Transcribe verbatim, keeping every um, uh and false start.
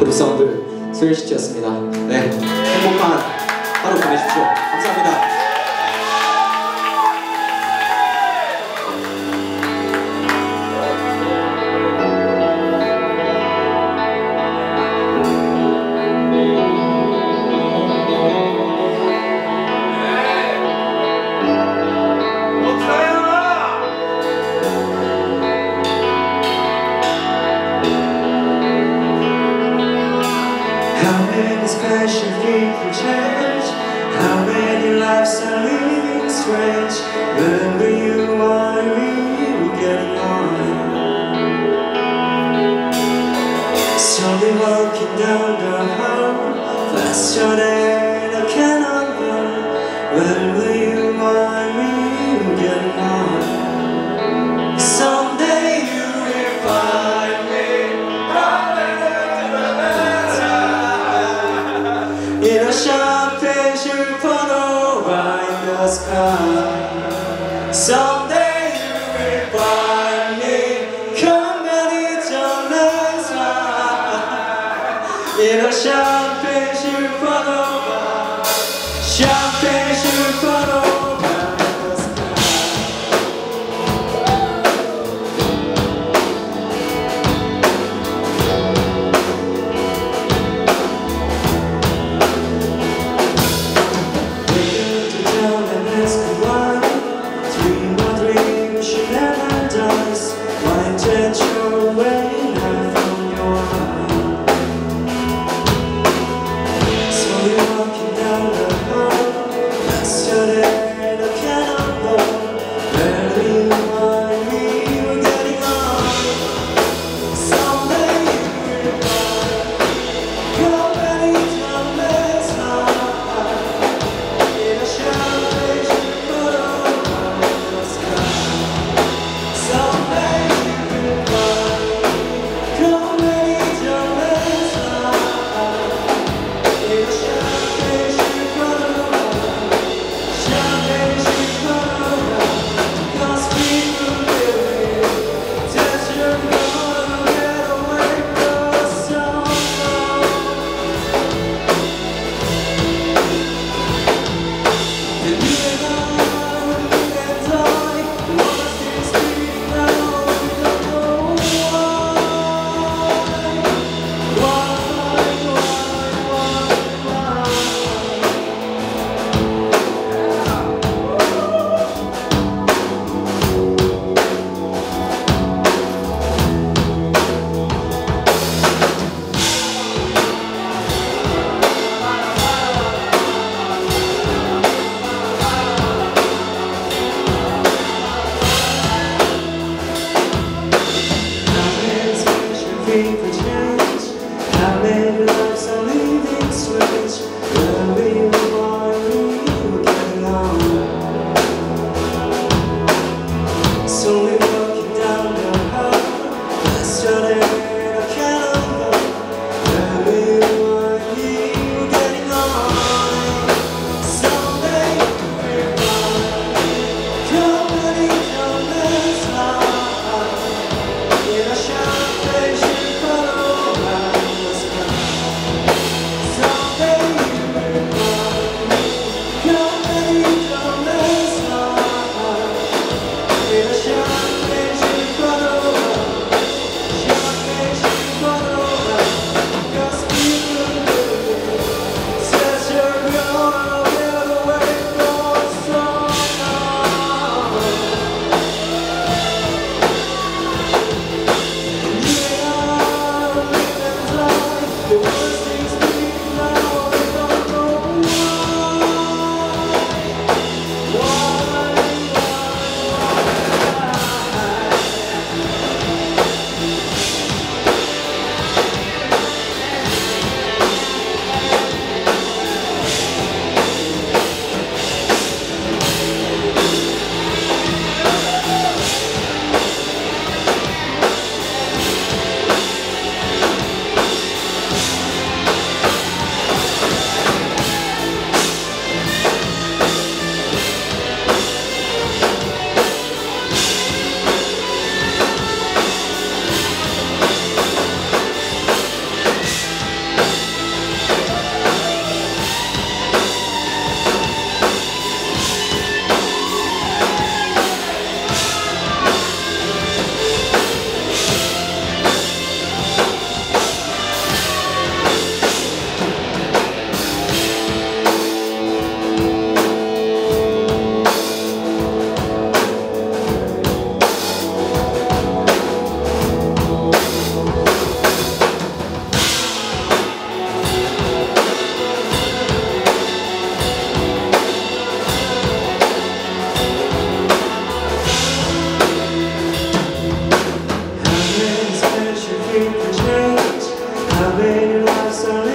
그룹사운드 소일시티였습니다. 네, 행복한 하루 보내십시오. 감사합니다. Special people change. How many lives are living strange? Wherever you are, you getting on. Slowly walking down the hall, faster than I cannot run. Wherever you are, you getting on. Someday you will find me running in a champagne supernova in the sky. Someday you will find me coming to the sky. In a champagne supernova, champagne supernova in the sky. How many lives are living strange? Wherever you are, you getting on. Slowly walking down the hall, faster than I can go. Wherever you are, you getting on. Someday you will find company down the side. In a champagne supernova. lives are